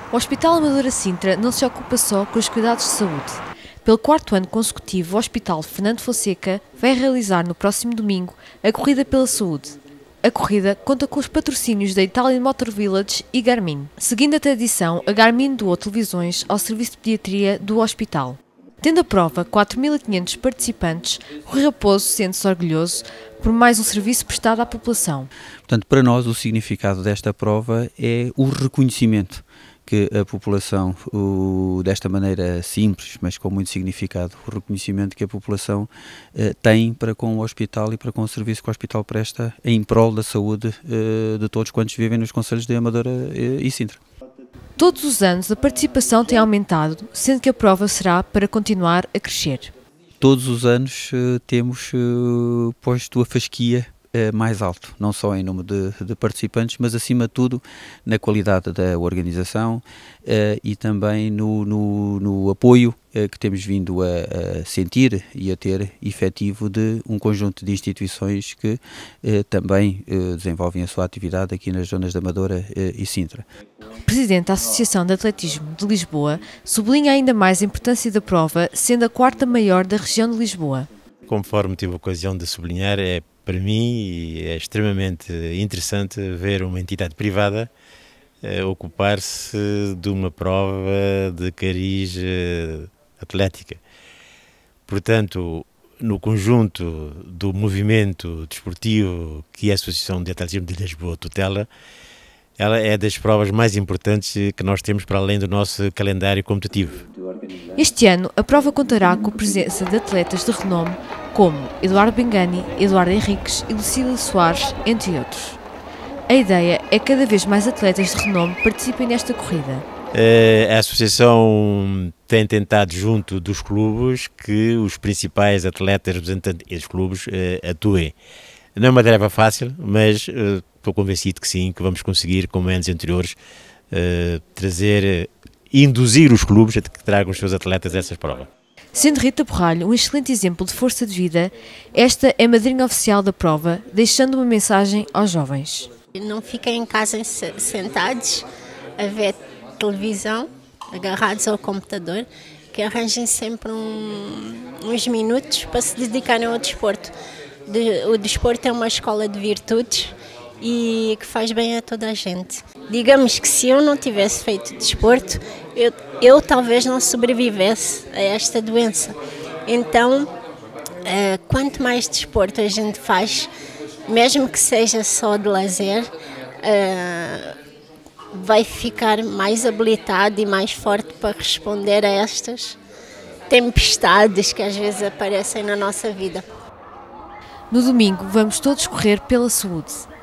O Hospital Amadora Sintra não se ocupa só com os cuidados de saúde. Pelo 4º ano consecutivo, o Hospital Fernando Fonseca vai realizar no próximo domingo a Corrida pela Saúde. A corrida conta com os patrocínios da Italian Motor Village e Garmin. Seguindo a tradição, a Garmin doou televisões ao serviço de pediatria do hospital. Tendo a prova 4.500 participantes, Rui Raposo sente-se orgulhoso por mais um serviço prestado à população. Portanto, para nós o significado desta prova é o reconhecimento que a população, desta maneira simples, mas com muito significado, o reconhecimento que a população tem para com o hospital e para com o serviço que o hospital presta em prol da saúde de todos quantos vivem nos concelhos de Amadora e Sintra. Todos os anos a participação tem aumentado, sendo que a prova será para continuar a crescer. Todos os anos temos posto a fasquia mais alto, não só em número de participantes, mas acima de tudo na qualidade da organização e também no apoio que temos vindo a sentir e a ter efetivo de um conjunto de instituições que também desenvolvem a sua atividade aqui nas zonas de Amadora e Sintra. O Presidente da Associação de Atletismo de Lisboa sublinha ainda mais a importância da prova, sendo a 4ª maior da região de Lisboa. Conforme tive a ocasião de sublinhar, para mim é extremamente interessante ver uma entidade privada ocupar-se de uma prova de cariz atlética. Portanto, no conjunto do movimento desportivo que a Associação de Atletismo de Lisboa tutela, ela é das provas mais importantes que nós temos para além do nosso calendário competitivo. Este ano, a prova contará com a presença de atletas de renome como Eduardo Bengani, Eduardo Henriques e Lucília Soares, entre outros. A ideia é que cada vez mais atletas de renome participem nesta corrida. A Associação tem tentado, junto dos clubes, que os principais atletas representantes dos clubes atuem. Não é uma tarefa fácil, mas estou convencido que sim, que vamos conseguir, como anos anteriores, induzir os clubes a que tragam os seus atletas a essas provas. Sendo Rita Borralho um excelente exemplo de força de vida, esta é a madrinha oficial da prova, deixando uma mensagem aos jovens. Não fiquem em casa sentados a ver televisão, agarrados ao computador, que arranjem sempre uns minutos para se dedicarem ao desporto. O desporto é uma escola de virtudes e que faz bem a toda a gente. Digamos que se eu não tivesse feito desporto, eu talvez não sobrevivesse a esta doença. Então, quanto mais desporto a gente faz, mesmo que seja só de lazer, vai ficar mais habilitado e mais forte para responder a estas tempestades que às vezes aparecem na nossa vida. No domingo, vamos todos correr pela saúde.